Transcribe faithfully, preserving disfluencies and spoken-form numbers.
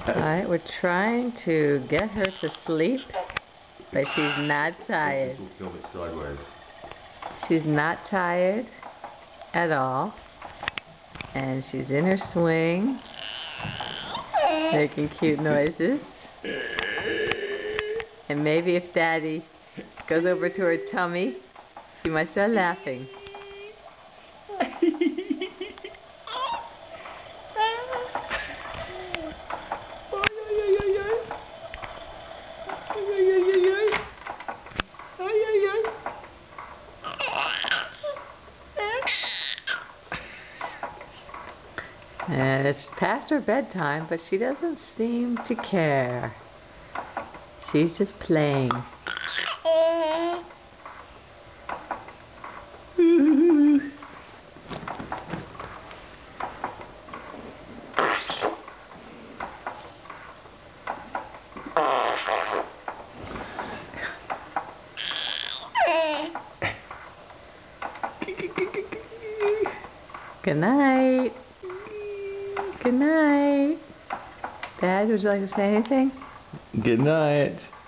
Alright, we're trying to get her to sleep, but she's not tired. Film it sideways. She's not tired at all. And she's in her swing, making cute noises. And maybe if Daddy goes over to her tummy, she might start laughing. And it's past her bedtime, but she doesn't seem to care. She's just playing. Good night. Good night. Dad, would you like to say anything? Good night.